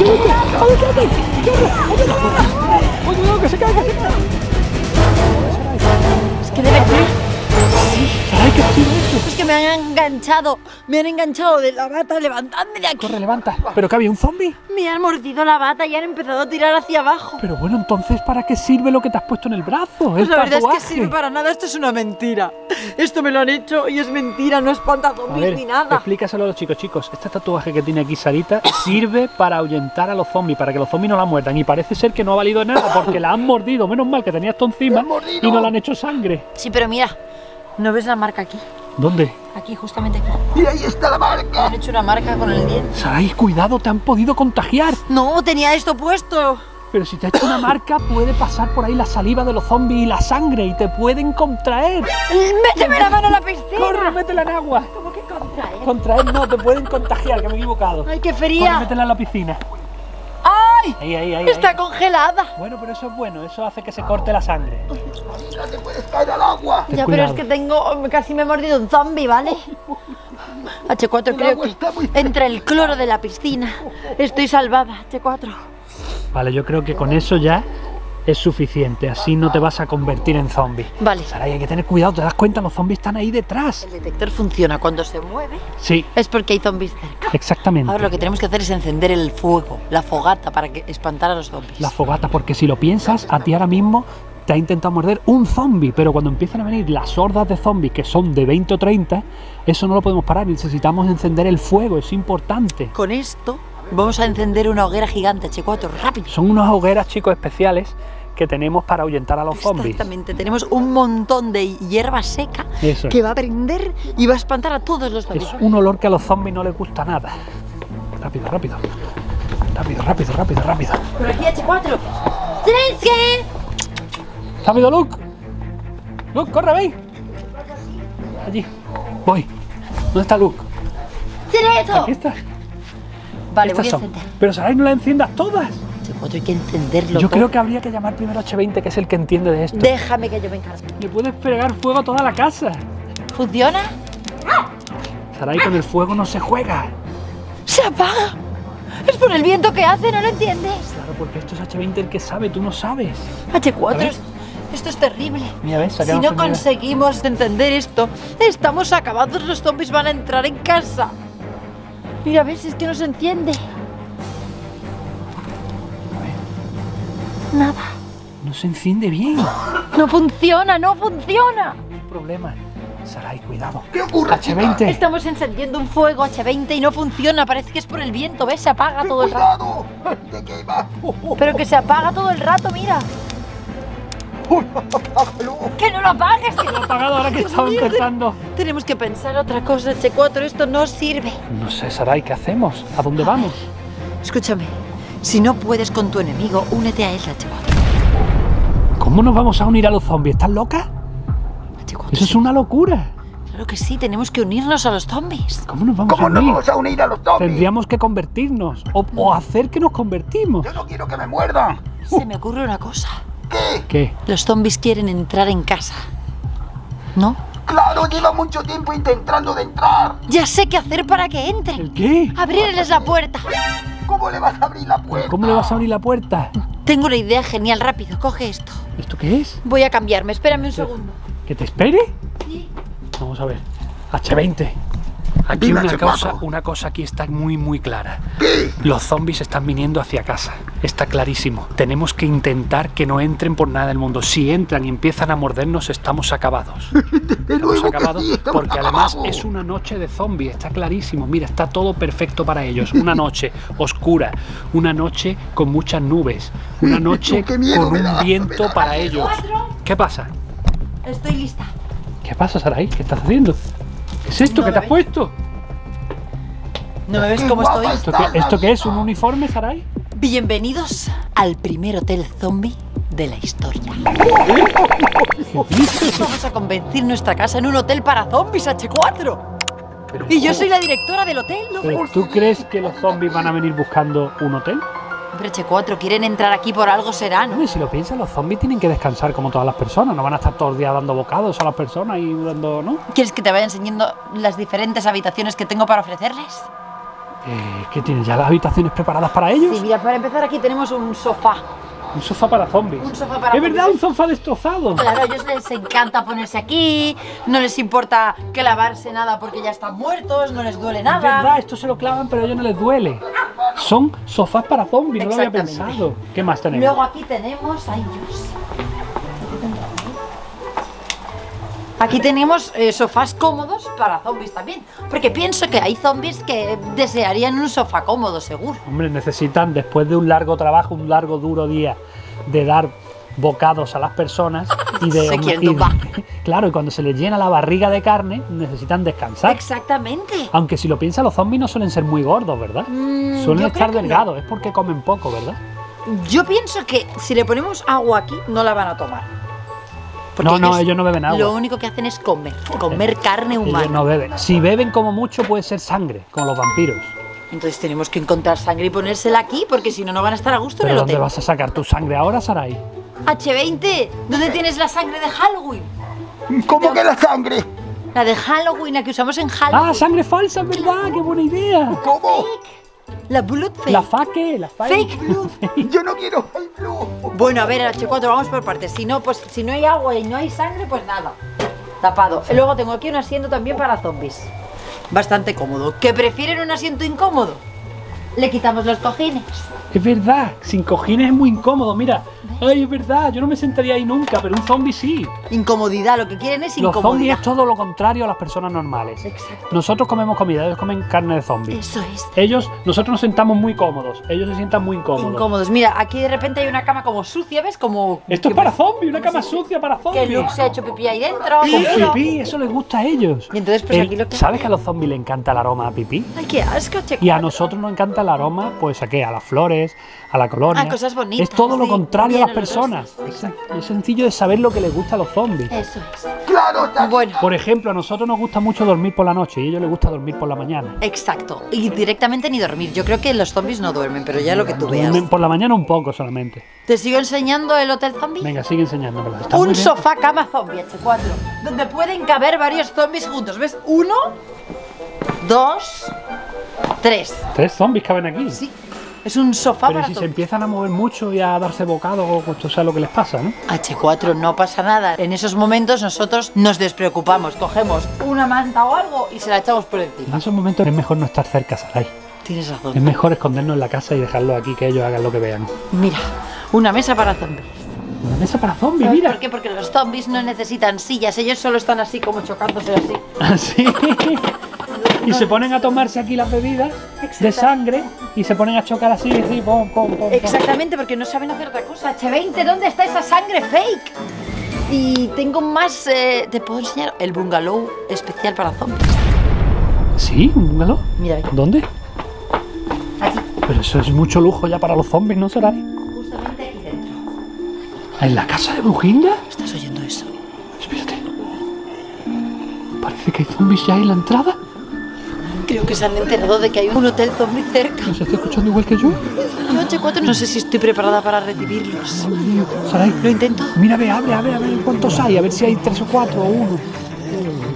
¡Oye, que se cae, que se cae! Es que debe ser. ¡Ay, qué chido esto! Es que me han enganchado de la bata, levantadme de aquí. Corre, levanta. ¿Pero que había un zombie? Me han mordido la bata y han empezado a tirar hacia abajo. Pero bueno, entonces, ¿para qué sirve lo que te has puesto en el brazo? Pues El la verdad es tatuaje. que sirve para nada, esto es una mentira. Esto me lo han hecho y es mentira, no espanta A zombies ver, ni nada. explícaselo a los chicos. Chicos, este tatuaje que tiene aquí Sarita sirve para ahuyentar a los zombies, para que los zombies no la muerdan. Y parece ser que no ha valido de nada porque la han mordido. Menos mal que tenía esto encima y no le han hecho sangre. Sí, pero mira, ¿no ves la marca aquí? ¿Dónde? Aquí, justamente aquí. Y ahí está la marca. Han hecho una marca con el diente. Sarai, cuidado, te han podido contagiar. No, tenía esto puesto. Pero si te ha hecho una marca, puede pasar por ahí la saliva de los zombies y la sangre y te pueden contraer. ¡Méteme la mano en la piscina! ¡Corre, métela en agua! ¿Cómo que contraer? Contraer no, te pueden contagiar, que me he equivocado. ¡Ay, qué Corre, fría! métela en la piscina. ¡Ay! Ahí. Está congelada. Bueno, pero eso es bueno, eso hace que se corte la sangre. No te puedes caer al agua. Ya, pero cuidado. es que casi me he mordido un zombie, ¿vale? H4, creo agua que está muy entre el cloro de la piscina estoy salvada, H4. Vale, yo creo que con eso ya es suficiente, así no te vas a convertir en zombie. Vale. Sarai, hay que tener cuidado, ¿te das cuenta? Los zombies están ahí detrás. El detector funciona cuando se mueve. Sí, Es porque hay zombies cerca. exactamente. Ahora lo que tenemos que hacer es encender el fuego, la fogata, para espantar a los zombies. La fogata, porque si lo piensas, a ti ahora mismo te ha intentado morder un zombie, pero cuando empiezan a venir las hordas de zombies, que son de 20 o 30, eso no lo podemos parar, necesitamos encender el fuego, es importante. Con esto vamos a encender una hoguera gigante, H4, rápido. Son unas hogueras, chicos, especiales que tenemos para ahuyentar a los zombies. Exactamente, tenemos un montón de hierba seca Eso es. que va a prender y va a espantar a todos los zombies. Es un olor que a los zombies no les gusta nada. Rápido, rápido. Rápido. Por aquí, H4. ¡Silencio! ¡Rápido, Luke! ¡Luke, corre, ven! Allí. Voy. ¿Dónde está Luke? ¡Silencio! Aquí está. Vale, Estas voy a son. encender. Pero Sarai, no las enciendas todas. H4, hay que encenderlo Yo todo. creo que habría que llamar primero a H20, que es el que entiende de esto. Déjame que yo me encargue. Le puedes pegar fuego a toda la casa. ¿Funciona? Sarai, con el fuego no se juega. ¡Se apaga! Es por el viento que hace, ¿no lo entiendes? Claro, porque esto es H20 el que sabe, tú no sabes. H4, ¿Sabes? esto es terrible. Mira, ¿ves? Se ha Si quedado no encendida. conseguimos encender esto, estamos acabados, los zombies van a entrar en casa. Mira, ves, es que no se enciende. Nada. No se enciende bien. No funciona, no funciona. No hay problema. Sarai, cuidado. ¿Qué ocurre, H20. Estamos encendiendo un fuego H20 y no funciona. Parece que es por el viento, ¿ves? Se apaga todo el rato. ¡Cuidado! ¡Te quema! Pero que se apaga todo el rato, mira. ¡Apágalo! ¡Que no lo apagues! Lo he apagado ahora que Dios estaba mío, empezando. Tenemos que pensar otra cosa, H4. Esto no sirve. No sé, Sarai, ¿qué hacemos? ¿A dónde vamos? Escúchame. Si no puedes con tu enemigo, únete a él, H4. ¿Cómo nos vamos a unir a los zombies? ¿Estás loca? H4, Eso es sí. una locura. Claro que sí, tenemos que unirnos a los zombies. ¿Cómo nos vamos ¿Cómo a nos unir? vamos a unir a los zombies? Tendríamos que convertirnos o hacer que nos convertimos. Yo no quiero que me muerdan. Se me ocurre una cosa. ¿Qué? ¿Qué? Los zombies quieren entrar en casa. ¿No? Claro, lleva mucho tiempo intentando de entrar. Ya sé qué hacer para que entren. ¿El qué? Abrirles la puerta. ¿Cómo le vas a abrir la puerta? ¿Cómo le vas a abrir la puerta? Tengo una idea genial, rápido, coge esto. ¿Esto qué es? Voy a cambiarme, espérame un segundo. ¿Que te espere? Sí. Vamos a ver. H20. Aquí Dime, una H4. cosa aquí está muy clara. ¿Qué? Los zombies están viniendo hacia casa. Está clarísimo. Tenemos que intentar que no entren por nada del mundo. Si entran y empiezan a mordernos, estamos acabados. Estamos luego que acabados sí, estamos porque además acabados. es una noche de zombies. Está clarísimo. Mira, está todo perfecto para ellos. Una noche oscura. Una noche con muchas nubes. Una noche Qué miedo con me un da, viento me da para miedo. ellos. ¿Qué pasa? Estoy lista. ¿Qué pasa, Sarai? ¿Qué estás haciendo? ¿Qué es esto No que te me has puesto? ¿No me ves Qué cómo guapa estoy? está. ¿Esto qué es? ¿Un uniforme, Sarai? Bienvenidos al primer hotel zombie de la historia. Vamos a convertir nuestra casa en un hotel para zombies, H4. Y yo soy la directora del hotel, ¿no? Pero, ¿tú crees que los zombies van a venir buscando un hotel? Hombre, H4, quieren entrar aquí por algo será, ¿no? Hombre, si lo piensas, los zombies tienen que descansar como todas las personas. No van a estar todos los días dando bocados a las personas y dando, ¿no? ¿Quieres que te vaya enseñando las diferentes habitaciones que tengo para ofrecerles? ¿Qué tienes? ¿Ya las habitaciones preparadas para ellos? Sí, mira, para empezar aquí tenemos un sofá. Un sofá para zombies. Un sofá para Es verdad, zombies. un sofá destrozado. Claro, a ellos les encanta ponerse aquí, no les importa que lavarse nada porque ya están muertos, no les duele Es verdad, nada. esto se lo clavan, pero a ellos no les duele. Son sofás para zombies, no lo había Exactamente. pensado. ¿Qué más tenemos? Luego aquí tenemos... Ay, Dios. Aquí tenemos sofás cómodos para zombies también. Porque pienso que hay zombies que desearían un sofá cómodo, seguro. Hombre, necesitan, después de un largo trabajo, un largo, duro día de dar bocados a las personas y de... Se quieren tumbar. Claro, y cuando se les llena la barriga de carne, necesitan descansar. Exactamente. Aunque si lo piensas, los zombies no suelen ser muy gordos, ¿verdad? Suelen yo estar creo que no. delgados, es porque comen poco, ¿verdad? Yo pienso que si le ponemos agua aquí, no la van a tomar. No, ellos no beben agua. Lo único que hacen es comer carne humana. Ellos no beben. Si beben como mucho puede ser sangre, como los vampiros. Entonces tenemos que encontrar sangre y ponérsela aquí, porque si no, no van a estar a gusto en ¿Pero el dónde hotel. vas a sacar tu sangre ahora, Sarai? H20, ¿dónde tienes la sangre de Halloween? ¿Cómo que la sangre? La de Halloween, la que usamos en Halloween. ¡Ah, sangre falsa, es verdad! ¡Qué buena idea! ¿Cómo? La blood fake. La faque, la Fake blood. Yo no quiero el blue. Bueno, a ver, H4, vamos por partes. Si no, pues si no hay agua y no hay sangre, pues nada. Tapado. Y luego tengo aquí un asiento también para zombies. Bastante cómodo. ¿Que prefieren un asiento incómodo? Le quitamos los cojines. Es verdad, sin cojines es muy incómodo, mira. Ay, es verdad, yo no me sentaría ahí nunca, pero un zombie sí. Incomodidad, lo que quieren es Los zombies incomodidad. es todo lo contrario a las personas normales. Exacto. Nosotros comemos comida, ellos comen carne de zombie. Eso es. Nosotros nos sentamos muy cómodos, ellos se sientan muy incómodos. Incómodos. Mira, aquí de repente hay una cama como sucia, ¿ves? Como... Esto es que para pues- zombies, una como cama si- sucia para Que zombies. Luke se ha hecho pipí ahí dentro. Con conmigo. pipí, eso les gusta a ellos. Y entonces, pues, aquí lo que- ¿Sabes que a los zombies les encanta el aroma a pipí? Ay, qué asco, che. Y a nosotros nos encanta el aroma, pues a qué, a las flores, a la colonia. A cosas bonitas, Es todo lo sí, contrario a las bien personas. olorosas. Es sencillo de saber lo que les gusta a los zombies. Eso es. Claro, está. Bueno, Por ejemplo, a nosotros nos gusta mucho dormir por la noche y a ellos les gusta dormir por la mañana. exacto. Y directamente ni dormir. Yo creo que los zombies no duermen, pero ya lo que tú veas. Duermen por la mañana un poco solamente. ¿Te sigo enseñando el hotel zombie? Venga, sigue enseñándomelo. Está muy Un bien. sofá cama zombie H4, donde pueden caber varios zombies juntos. ¿Ves? 1, 2, 3. 3 zombies caben aquí. Sí. Es un sofá Pero para si se zombies. empiezan a mover mucho y a darse bocados, pues tú sabes lo que les pasa, ¿no? H4, no pasa nada. En esos momentos nosotros nos despreocupamos. Cogemos una manta o algo y se la echamos por encima. En esos momentos es mejor no estar cerca, Sarai. Tienes Es razón. mejor escondernos en la casa y dejarlos aquí, que ellos hagan lo que vean. Mira, una mesa para zombies. Una mesa para zombies, ¿Sabes mira. por qué? Porque los zombies no necesitan sillas. Ellos solo están así como chocándose así. Así. Y se ponen a tomarse aquí las bebidas de sangre y se ponen a chocar así, pom, pom, pom, pom. Exactamente, porque no saben hacer otra cosa. H20, ¿dónde está esa sangre fake? Y tengo más... ¿te puedo enseñar? El bungalow especial para zombies. ¿Sí? ¿Un bungalow? Mira, mira. ¿Dónde? Aquí. Pero eso es mucho lujo ya para los zombies, ¿no, Sarai? Justamente aquí dentro. ¿En la casa de Brujinda? ¿Estás oyendo eso? Espérate. Parece que hay zombies ya en la entrada. Creo que se han enterado de que hay un hotel zombie cerca. ¿Nos está escuchando igual que yo? Yo H4 no sé si estoy preparada para recibirlos. Dios mío. Sarai, ¿Lo intento? mira, ve, abre, a ver cuántos hay, a ver si hay 3 o 4 o 1.